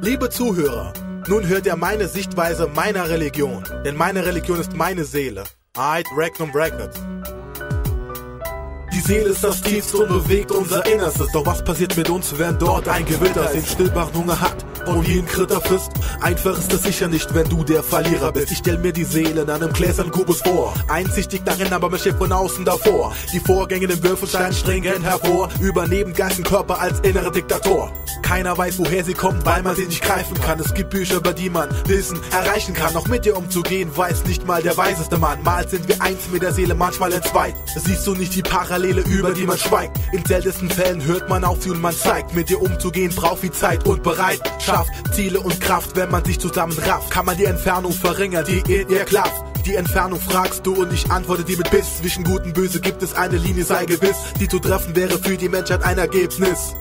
Liebe Zuhörer, nun hört ihr meine Sichtweise meiner Religion, denn meine Religion ist meine Seele. Ait Regnum Records. Die Seele ist das Tiefste und bewegt unser Innerstes. Doch was passiert mit uns, wenn dort ein Gewitter ist, den stillbaren Hunger hat und jeden Kritter frisst? Einfach ist es sicher nicht, wenn du der Verlierer bist. Ich stell mir die Seele in einem gläsernen Kubus vor, einsichtig darin, aber mich steht von außen davor. Die Vorgänge im Würfelstein stringend hervor, übernehmen Geist und Körper als innere Diktator. Keiner weiß, woher sie kommt, weil man sie nicht greifen kann. Es gibt Bücher, über die man Wissen erreichen kann. Auch mit dir umzugehen, weiß nicht mal der weiseste Mann. Mal sind wir eins mit der Seele, manchmal entzweit. Siehst du nicht die Parallele, über die man schweigt? In seltensten Fällen hört man auf sie und man zeigt. Mit dir umzugehen braucht viel Zeit und Bereitschaft, Ziele und Kraft, wenn man sich zusammen rafft. Kann man die Entfernung verringern, die in ihr klafft. Die Entfernung fragst du und ich antworte dir mit Biss. Zwischen Gut und Böse gibt es eine Linie, sei gewiss. Die zu treffen wäre für die Menschheit ein Ergebnis.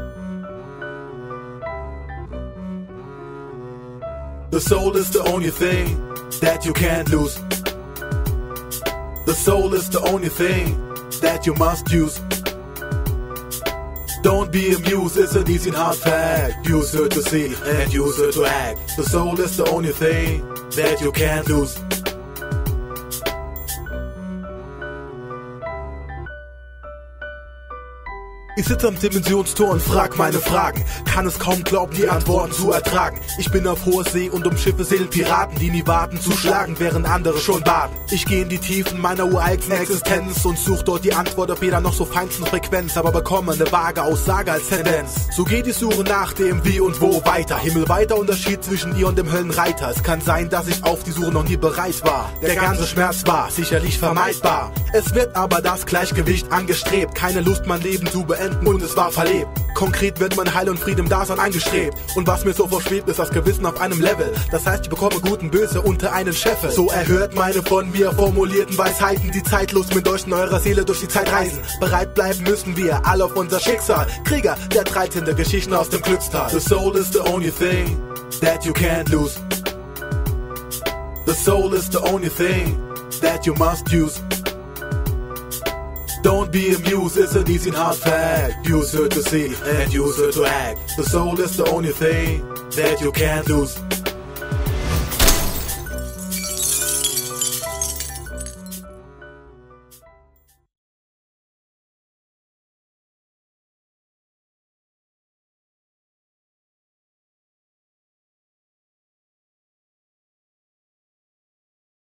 The soul is the only thing that you can't lose. The soul is the only thing that you must use. Don't be amused, it's an easy and hard fact. Use her to see and use her to act. The soul is the only thing that you can't lose. Ich sitze am Dimensionstor und frag meine Fragen. Kann es kaum glauben, die Antworten zu ertragen. Ich bin auf hoher See und um Schiffe segeln Piraten, die nie warten zu schlagen, während andere schon baden. Ich gehe in die Tiefen meiner ureigen Existenz und such dort die Antwort auf jeder noch so feinsten Frequenz, aber bekomme eine vage Aussage als Tendenz. So geht die Suche nach dem Wie und Wo weiter. Himmelweiter Unterschied zwischen ihr und dem Höllenreiter. Es kann sein, dass ich auf die Suche noch nie bereit war. Der ganze Schmerz war sicherlich vermeidbar. Es wird aber das Gleichgewicht angestrebt. Keine Lust, mein Leben zu beenden. Und es war verlebt. Konkret wird mein Heil und Frieden im Dasein angestrebt. Und was mir so vorschwebt, ist das Gewissen auf einem Level. Das heißt, ich bekomme Gut und Böse unter einen Scheffel. So erhört meine von mir formulierten Weisheiten, die zeitlos mit euch in eurer Seele durch die Zeit reisen. Bereit bleiben müssen wir alle auf unser Schicksal. Krieger der 13. Geschichten aus dem Glückstal. The soul is the only thing that you can't lose. The soul is the only thing that you must use. Don't be amused, it's an easy and hard fact. Use her to see and use her to act. The soul is the only thing that you can't lose.